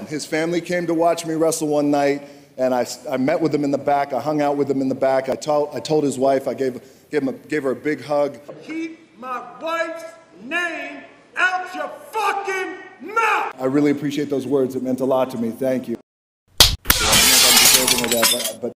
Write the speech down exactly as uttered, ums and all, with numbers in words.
His family came to watch me wrestle one night, and I, I met with him in the back. I hung out with him in the back. I told, I told his wife, I gave, gave, him a, gave her a big hug. Keep my wife's name out your fucking mouth! I really appreciate those words. It meant a lot to me. Thank you. I don't know if I'm deserving of that, but, but